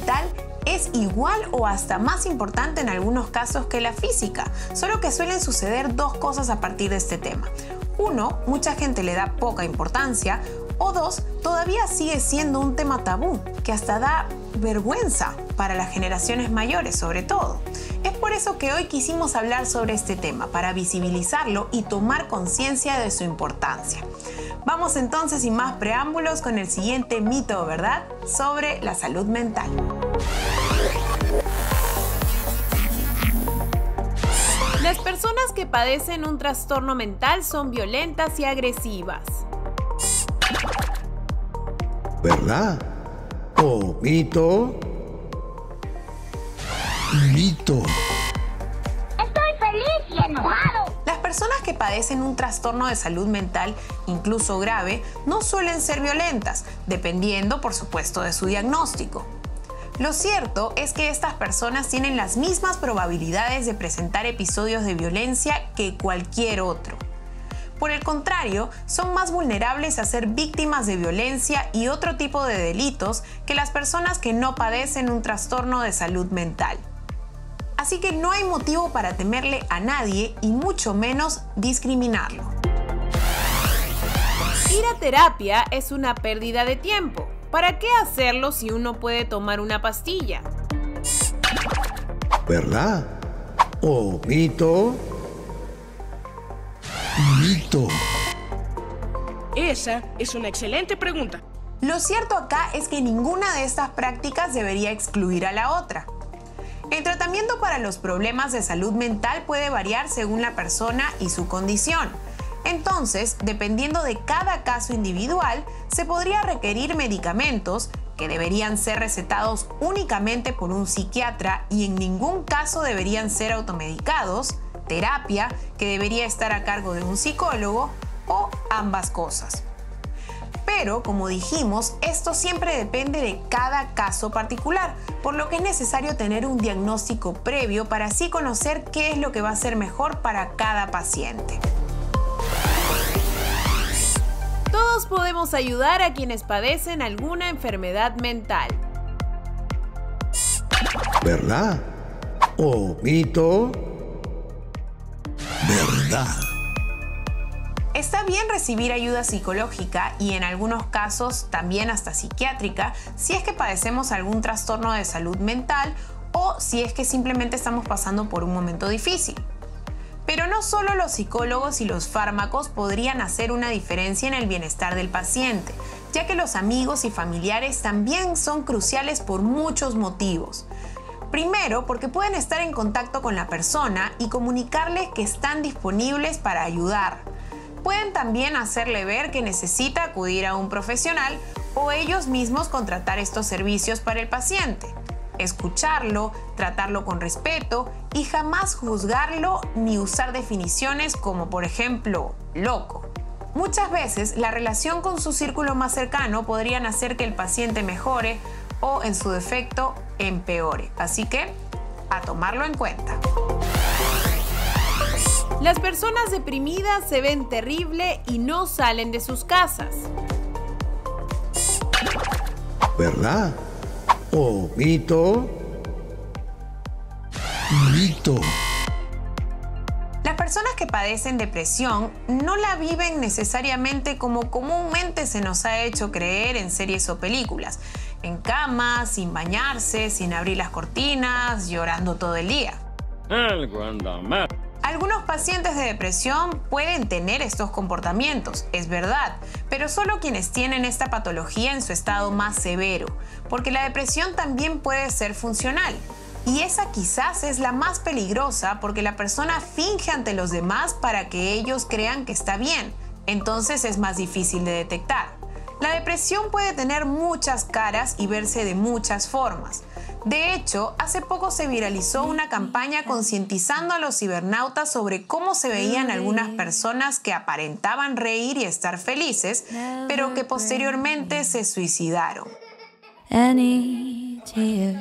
mental es igual o hasta más importante en algunos casos que la física, solo que suelen suceder dos cosas a partir de este tema. Uno, mucha gente le da poca importancia, o dos, todavía sigue siendo un tema tabú, que hasta da vergüenza para las generaciones mayores sobre todo. Es por eso que hoy quisimos hablar sobre este tema, para visibilizarlo y tomar conciencia de su importancia. Vamos entonces, sin más preámbulos, con el siguiente mito o verdad sobre la salud mental. Las personas que padecen un trastorno mental son violentas y agresivas. ¿Verdad? ¿O mito? Mito. Estoy feliz y enojado. Las personas que padecen un trastorno de salud mental, incluso grave, no suelen ser violentas, dependiendo, por supuesto, de su diagnóstico. Lo cierto es que estas personas tienen las mismas probabilidades de presentar episodios de violencia que cualquier otro. Por el contrario, son más vulnerables a ser víctimas de violencia y otro tipo de delitos que las personas que no padecen un trastorno de salud mental. Así que no hay motivo para temerle a nadie y mucho menos discriminarlo. Ir a terapia es una pérdida de tiempo. ¿Para qué hacerlo si uno puede tomar una pastilla? ¿Verdad? ¿O mito? Mito. Esa es una excelente pregunta. Lo cierto acá es que ninguna de estas prácticas debería excluir a la otra. El tratamiento para los problemas de salud mental puede variar según la persona y su condición. Entonces, dependiendo de cada caso individual, se podría requerir medicamentos que deberían ser recetados únicamente por un psiquiatra y en ningún caso deberían ser automedicados, terapia que debería estar a cargo de un psicólogo o ambas cosas. Pero, como dijimos, esto siempre depende de cada caso particular, por lo que es necesario tener un diagnóstico previo para así conocer qué es lo que va a ser mejor para cada paciente. Todos podemos ayudar a quienes padecen alguna enfermedad mental. ¿Verdad? ¿O mito? ¿Verdad? Está bien recibir ayuda psicológica y en algunos casos también hasta psiquiátrica si es que padecemos algún trastorno de salud mental o si es que simplemente estamos pasando por un momento difícil. Pero no solo los psicólogos y los fármacos podrían hacer una diferencia en el bienestar del paciente, ya que los amigos y familiares también son cruciales por muchos motivos. Primero, porque pueden estar en contacto con la persona y comunicarles que están disponibles para ayudar. Pueden también hacerle ver que necesita acudir a un profesional o ellos mismos contratar estos servicios para el paciente. Escucharlo, tratarlo con respeto y jamás juzgarlo ni usar definiciones como, por ejemplo, loco. Muchas veces la relación con su círculo más cercano podrían hacer que el paciente mejore o, en su defecto, empeore. Así que, a tomarlo en cuenta. Las personas deprimidas se ven terrible y no salen de sus casas. ¿Verdad? ¿O mito? Mito. Las personas que padecen depresión no la viven necesariamente como comúnmente se nos ha hecho creer en series o películas. En cama, sin bañarse, sin abrir las cortinas, llorando todo el día. Algo anda mal. Algunos pacientes de depresión pueden tener estos comportamientos, es verdad, pero solo quienes tienen esta patología en su estado más severo, porque la depresión también puede ser funcional. Y esa quizás es la más peligrosa porque la persona finge ante los demás para que ellos crean que está bien, entonces es más difícil de detectar. La depresión puede tener muchas caras y verse de muchas formas. De hecho, hace poco se viralizó una campaña concientizando a los cibernautas sobre cómo se veían algunas personas que aparentaban reír y estar felices, pero que posteriormente se suicidaron. Any tears?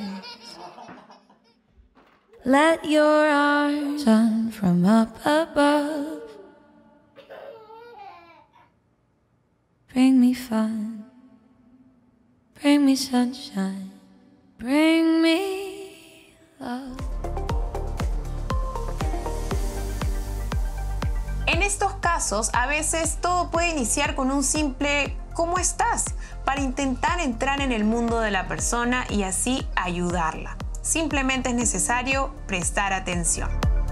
Let your arms sun from up above. Bring me fun, bring me sunshine. Bring me love. En estos casos, a veces todo puede iniciar con un simple ¿cómo estás? Para intentar entrar en el mundo de la persona y así ayudarla. Simplemente es necesario prestar atención.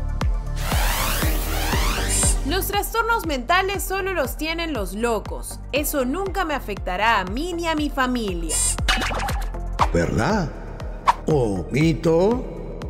Los trastornos mentales solo los tienen los locos. Eso nunca me afectará a mí ni a mi familia. ¿Verdad? ¿O mito?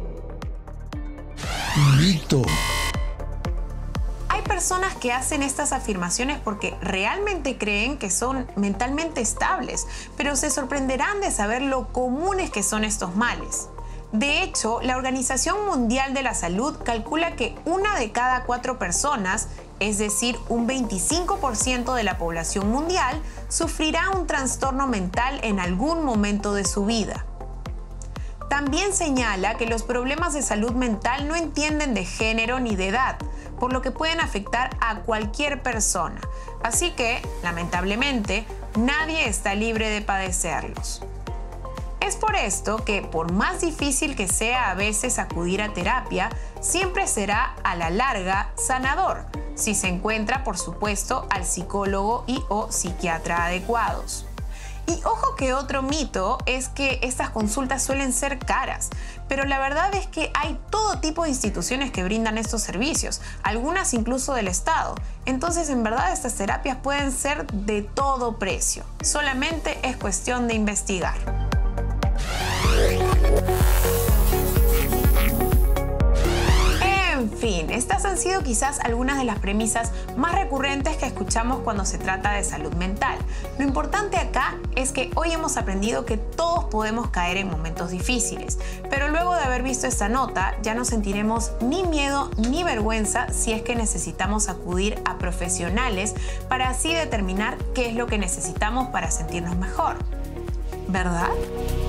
Mito. Hay personas que hacen estas afirmaciones porque realmente creen que son mentalmente estables, pero se sorprenderán de saber lo comunes que son estos males. De hecho, la Organización Mundial de la Salud calcula que 1 de cada 4 personas, es decir, un 25% de la población mundial, sufrirá un trastorno mental en algún momento de su vida. También señala que los problemas de salud mental no entienden de género ni de edad, por lo que pueden afectar a cualquier persona. Así que, lamentablemente, nadie está libre de padecerlos. Es por esto que, por más difícil que sea a veces acudir a terapia, siempre será a la larga sanador, si se encuentra, por supuesto, al psicólogo y/o psiquiatra adecuados. Y ojo que otro mito es que estas consultas suelen ser caras, pero la verdad es que hay todo tipo de instituciones que brindan estos servicios, algunas incluso del Estado. Entonces, en verdad, estas terapias pueden ser de todo precio. Solamente es cuestión de investigar. En fin, estas han sido quizás algunas de las premisas más recurrentes que escuchamos cuando se trata de salud mental. Lo importante acá es que hoy hemos aprendido que todos podemos caer en momentos difíciles, pero luego de haber visto esta nota ya no sentiremos ni miedo ni vergüenza si es que necesitamos acudir a profesionales para así determinar qué es lo que necesitamos para sentirnos mejor. ¿Verdad?